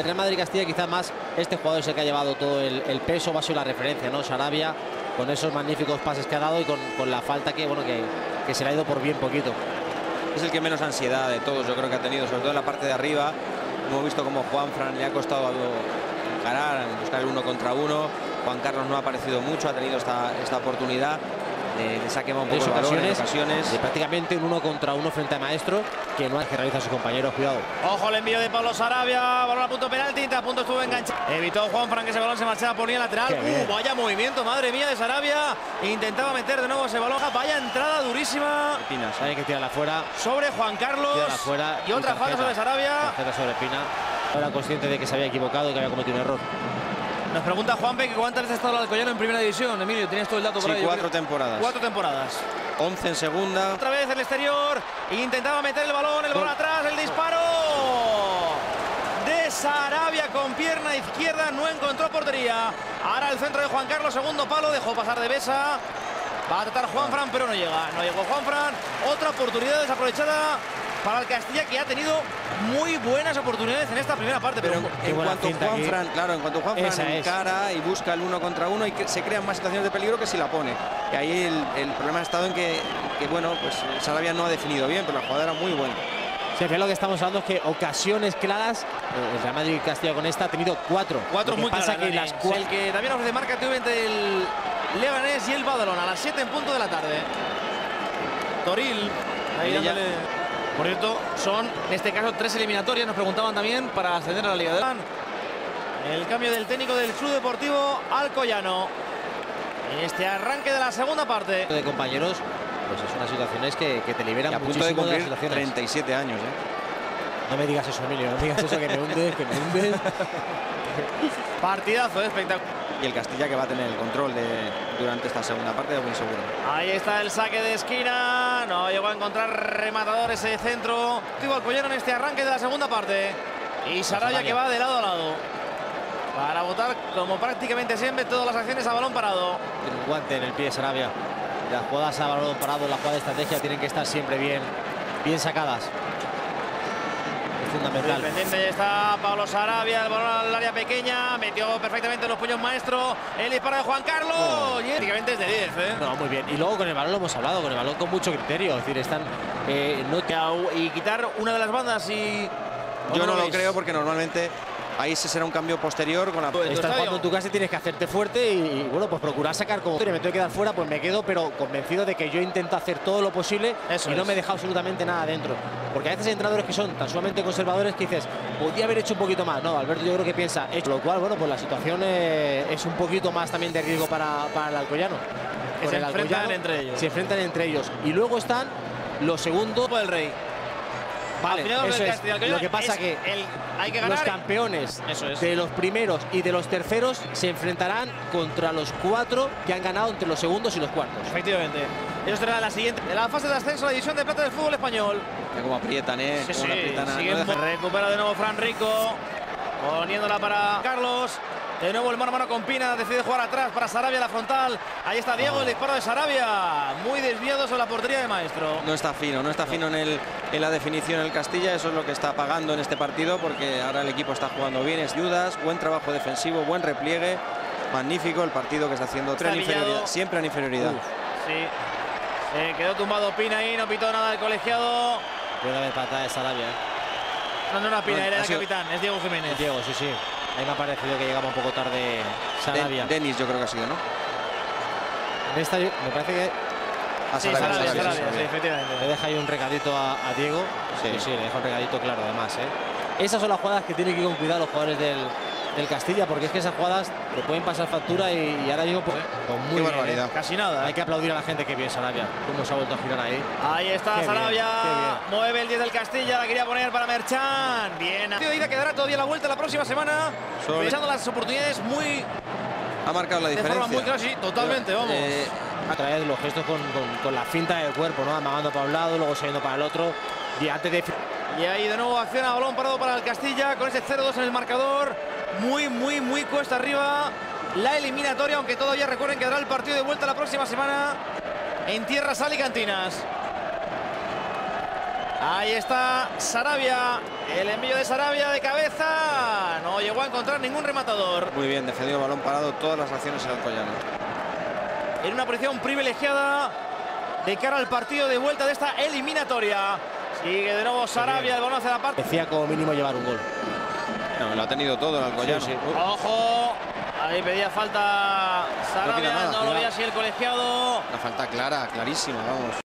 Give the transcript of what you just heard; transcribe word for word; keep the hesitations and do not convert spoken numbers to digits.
de Real Madrid-Castilla quizás más este jugador es el que ha llevado todo el, el peso, va a ser la referencia, ¿no? Sarabia, con esos magníficos pases que ha dado y con, con la falta que, bueno, que, que se le ha ido por bien poquito. Es el que menos ansiedad de todos yo creo que ha tenido, sobre todo en la parte de arriba. Hemos visto como Juanfran le ha costado encarar, buscar el uno contra uno. Juan Carlos no ha aparecido mucho, ha tenido esta, esta oportunidad de, de saque un poco de ocasiones, ocasiones. De prácticamente un uno contra uno frente a Maestro, que no es que realiza a sus compañeros. Cuidado. Ojo el envío de Pablo Sarabia, balón a punto penalti, a punto estuvo enganchado. Evitó Juanfran que ese balón se marchaba por línea lateral. Uh, vaya movimiento, madre mía, de Sarabia. Intentaba meter de nuevo ese balón. Vaya entrada durísima. Pina, sabe que tirarla fuera. Sobre Juan Carlos. Fuera, y otra falta sobre Sarabia. Tarjeta sobre Pina. Ahora consciente de que se había equivocado y que había cometido un error. Nos pregunta Juanpe que cuántas veces ha estado el Alcoyano en primera división. Emilio, tienes todo el dato por sí, ahí. Cuatro temporadas. Cuatro temporadas. once en segunda. Otra vez el exterior. Intentaba meter el balón, el balón atrás, el disparo de Sarabia con pierna izquierda. No encontró portería. Ahora el centro de Juan Carlos, segundo palo. Dejó pasar de Besa. Va a tratar Juanfran, pero no llega. No llegó Juanfran. Otra oportunidad desaprovechada para el Castilla, que ha tenido muy buenas oportunidades en esta primera parte. Pero, pero en cuanto Juanfran, claro, en cuanto Juanfran encara y busca el uno contra uno, y que se crean más situaciones de peligro que si la pone. Y ahí el, el problema ha estado en que, que, bueno, pues Sarabia no ha definido bien, pero la jugada era muy buena. Sí, lo que estamos hablando es que ocasiones claras, el Real Madrid Castilla con esta ha tenido cuatro. Cuatro muy pasa claras, que las cuatro. El que también ofrece marca tuvo entre el Leganés y el Badalona a las siete en punto de la tarde. Toril, ahí dándole... Por cierto, son en este caso tres eliminatorias, nos preguntaban también, para ascender a la Liga de Lan. El cambio del técnico del Club Deportivo Alcoyano en este arranque de la segunda parte. De compañeros, pues es una situación que, que te liberan y a muchísimo punto de cumplir de las situaciones. treinta y siete años, ¿eh? No me digas eso, Emilio, no me digas eso, que me hundes, que me hundes. Partidazo, espectacular. Y el Castilla que va a tener el control de, durante esta segunda parte, de buen seguro. Ahí está el saque de esquina. No llegó a encontrar rematador ese centro. Tuvo Alcoyano en este arranque de la segunda parte. Y Sarabia que va de lado a lado para botar, como prácticamente siempre, todas las acciones a balón parado. Tiene un guante en el pie Sarabia. Las jugadas a balón parado, las jugadas de estrategia tienen que estar siempre bien, bien sacadas. Fundamental. Pendiente ya está Pablo Sarabia, el balón al área pequeña, metió perfectamente los puños Maestro, el disparo de Juan Carlos, oh. y prácticamente es de diez, ¿eh? No, muy bien. Y luego con el balón lo hemos hablado, con el balón con mucho criterio, es decir, están eh, no y quitar una de las bandas y yo no lo creo, porque normalmente ahí se será un cambio posterior con la... Estás jugando en tu casa y tienes que hacerte fuerte y, y bueno, pues procurar sacar como... Me tengo que quedar fuera, pues me quedo, pero convencido de que yo intento hacer todo lo posible. Eso y no es. Me he dejado absolutamente nada dentro. Porque a veces hay entrenadores que son tan sumamente conservadores que dices, podía haber hecho un poquito más. No, Alberto yo creo que piensa, hecho. Lo cual, bueno, pues la situación eh, es un poquito más también de riesgo para, para el Alcoyano. Que se el enfrentan Alcoyano, entre ellos. Se enfrentan entre ellos. Y luego están los segundos... del Rey. Vale, eso es. Lo que pasa es que el, hay que ganar. Los campeones eso es. de los primeros y de los terceros se enfrentarán contra los cuatro que han ganado entre los segundos y los cuartos. Efectivamente. Eso será la siguiente. En la fase de ascenso a la división de plata del fútbol español. Mira cómo aprietan, ¿eh? Sí, sí. Aprietan a... no recupera de nuevo Fran Rico. Poniéndola para Carlos. De nuevo el mano a mano con Pina, decide jugar atrás para Sarabia, la frontal. Ahí está Diego, oh. el disparo de Sarabia. Muy desviado sobre la portería de Maestro. No está fino, no está fino en, el, en la definición el Castilla. Eso es lo que está pagando en este partido, porque ahora el equipo está jugando bien, es Judas. Buen trabajo defensivo, buen repliegue. Magnífico el partido que está haciendo. Está en inferioridad, siempre en inferioridad. Uf, sí. Se quedó tumbado Pina ahí, no pitó nada el colegiado. Puede haber patada de Sarabia. ¿eh? No, no era Pina, no, era el sido... capitán, es Diego Jiménez. Es Diego, sí, sí. Ahí me ha parecido que llegaba un poco tarde Sarabia. De Denis yo creo que ha sido, ¿no? En esta me parece que... Ah, sí, Sarabia, Sarabia, Sarabia, Sarabia, sí, efectivamente. Le deja ahí un recadito a, a Diego. Sí, sí, sí, le deja un recadito claro además, ¿eh? Esas son las jugadas que tienen que ir con cuidado los jugadores del, del Castilla, porque es que esas jugadas le pueden pasar factura y, y ahora mismo pues, con muy Qué bien, barbaridad. ¿eh? Casi nada. Hay que aplaudir a la gente que bien Sarabia, cómo se ha vuelto a girar ahí. Ahí está qué Sarabia, bien, mueve el diez del Castilla, la quería poner para Merchan. Bien. De ida quedará todavía la vuelta la próxima semana. Pensando las oportunidades muy... Ha marcado la diferencia. De forma muy clara, sí, totalmente, vamos. Eh, a través de los gestos con, con, con la finta del cuerpo, ¿no? Amagando para un lado, luego saliendo para el otro. Y antes de... Y ahí de nuevo acción a balón parado para el Castilla con ese cero dos en el marcador. Muy, muy, muy cuesta arriba la eliminatoria, aunque todavía recuerden que dará el partido de vuelta la próxima semana en tierras alicantinas. Ahí está Sarabia, el envío de Sarabia de cabeza, no llegó a encontrar ningún rematador. Muy bien, defendido el balón parado, todas las acciones el alcoyano. En una posición privilegiada de cara al partido de vuelta de esta eliminatoria. Sigue de nuevo Sarabia, el balón hacia la parte. Decía como mínimo llevar un gol. No, lo ha tenido todo el alcoyano. Sí, sí. Ojo, ahí pedía falta Sarabia, No, nada, no lo veía así el colegiado. Una falta clara, clarísima, vamos.